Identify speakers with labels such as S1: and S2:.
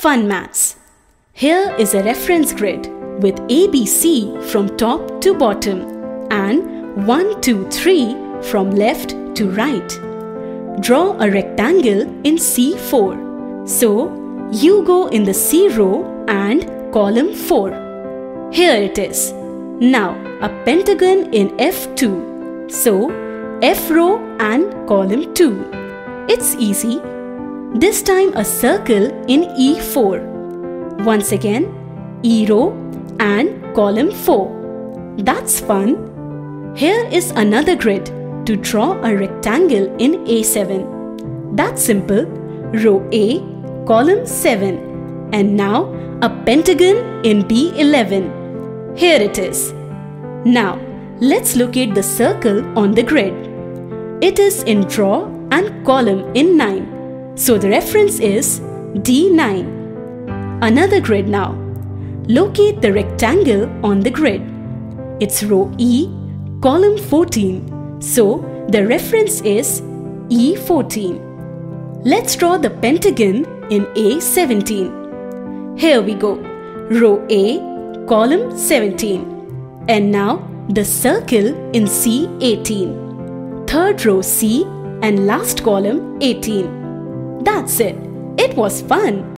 S1: Fun Maths. Here is a reference grid with ABC from top to bottom and 1, 2, 3 from left to right. Draw a rectangle in C4. So, you go in the C row and column 4. Here it is. Now, a pentagon in F2. So, F row and column 2. It's easy. This time a circle in E4. Once again, E row and column 4. That's fun. Here is another grid to draw a rectangle in A7. That's simple. Row A, column 7. And now a pentagon in B11. Here it is. Now, let's locate the circle on the grid. It is in draw and column in 9. So the reference is D9. Another grid now. Locate the rectangle on the grid. It's row E, column 14. So the reference is E14. Let's draw the pentagon in A17. Here we go. Row A, column 17. And now the circle in C18. Third row C and last column 18. That's it. It was fun.